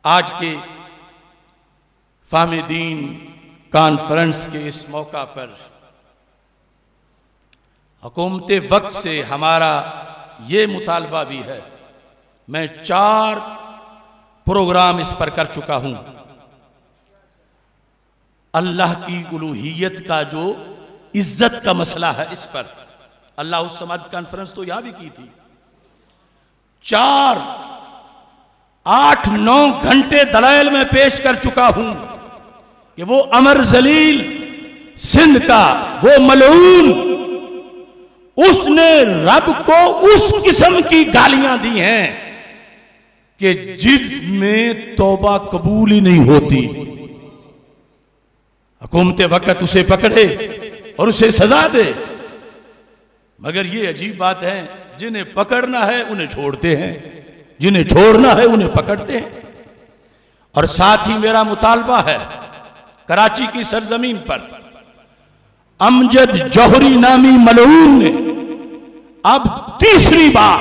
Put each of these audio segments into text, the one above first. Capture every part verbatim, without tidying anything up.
आज के फाहमीदीन कॉन्फ्रेंस के इस मौका पर हुकूमत वक्त से हमारा ये मुतालबा भी है। मैं चार प्रोग्राम इस पर कर चुका हूं। अल्लाह की उलूहियत का जो इज्जत का मसला है, इस पर अल्लाह समद कॉन्फ्रेंस तो यहां भी की थी। चार आठ नौ घंटे दलाइल में पेश कर चुका हूं कि वो अमर जलील सिंध का वो मलऊन, उसने रब को उस किस्म की गालियां दी हैं कि जिसमें तौबा कबूल ही नहीं होती। हुकूमत वक्त उसे पकड़े और उसे सजा दे, मगर ये अजीब बात है, जिन्हें पकड़ना है उन्हें छोड़ते हैं, जिन्हें छोड़ना है उन्हें पकड़ते हैं। और साथ ही मेरा मुतालबा है, कराची की सरजमीन पर अमजद जौहरी नामी मलऊन ने अब तीसरी बार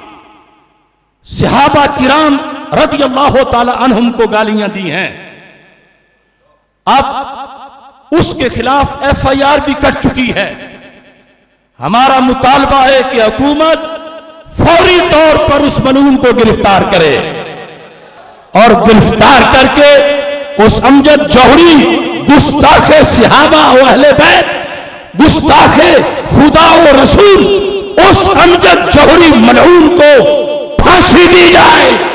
सहाबा किराम रज़ियल्लाहु ताला अन्हुम को गालियां दी हैं। अब उसके खिलाफ एफ आई आर भी कट चुकी है। हमारा मुतालबा है कि हुकूमत फौरी तौर पर उस मलऊन को गिरफ्तार करे और गिरफ्तार करके उस अमजद जौहरी गुस्ताखे सहाबा व अहले बैत, गुस्ताखे खुदा व रसूल, उस अमजद जौहरी मलऊन को फांसी दी जाए।